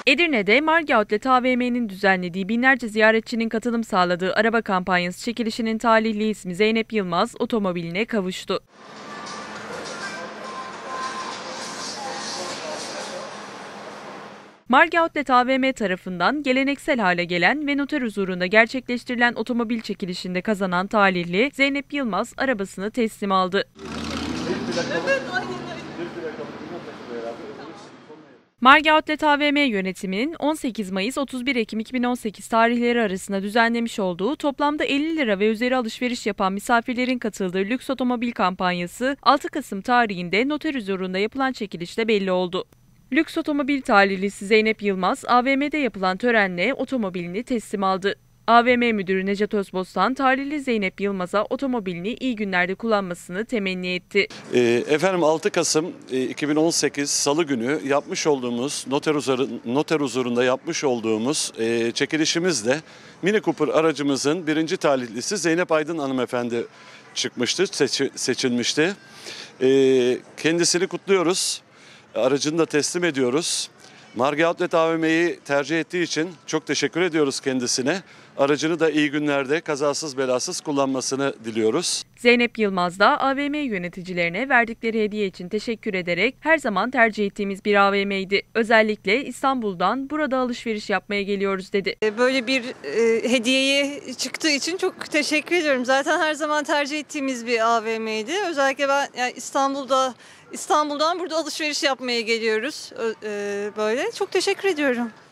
Edirne'de Margi Outlet AVM'nin düzenlediği binlerce ziyaretçinin katılım sağladığı araba kampanyası çekilişinin talihli ismi Zeynep Yılmaz otomobiline kavuştu. Margi Outlet AVM tarafından geleneksel hale gelen ve noter huzurunda gerçekleştirilen otomobil çekilişinde kazanan talihli Zeynep Yılmaz arabasını teslim aldı. Margi Outlet AVM yönetiminin 18 Mayıs-31 Ekim 2018 tarihleri arasında düzenlemiş olduğu toplamda 50 lira ve üzeri alışveriş yapan misafirlerin katıldığı lüks otomobil kampanyası 6 Kasım tarihinde noter huzurunda yapılan çekilişte belli oldu. Lüks otomobil talihlisi Zeynep Yılmaz, AVM'de yapılan törenle otomobilini teslim aldı. AVM Müdürü Necat Özbostan, talihli Zeynep Yılmaz'a otomobilini iyi günlerde kullanmasını temenni etti. Efendim 6 Kasım 2018 Salı günü yapmış olduğumuz noter huzurunda yapmış olduğumuz çekilişimizde Mini Cooper aracımızın birinci talihlisi Zeynep Aydın hanımefendi çıkmıştı, seçilmişti. Kendisini kutluyoruz. Aracını da teslim ediyoruz. Margi Outlet AVM'yi tercih ettiği için çok teşekkür ediyoruz kendisine. Aracını da iyi günlerde kazasız belasız kullanmasını diliyoruz. Zeynep Yılmaz da AVM yöneticilerine verdikleri hediye için teşekkür ederek her zaman tercih ettiğimiz bir AVM'ydi. Özellikle İstanbul'dan burada alışveriş yapmaya geliyoruz dedi. Böyle bir hediyeye çıktığı için çok teşekkür ediyorum. Zaten her zaman tercih ettiğimiz bir AVM'ydi. Özellikle ben yani İstanbul'dan burada alışveriş yapmaya geliyoruz. Böyle çok teşekkür ediyorum.